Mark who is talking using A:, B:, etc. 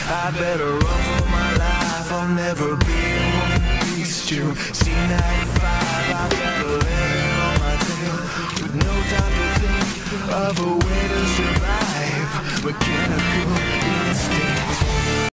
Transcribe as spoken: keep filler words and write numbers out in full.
A: I better run for my life, I'll never be one piece to C ninety-five. I better let it on my tail, with no time to think of a way to survive. Mechanical instinct.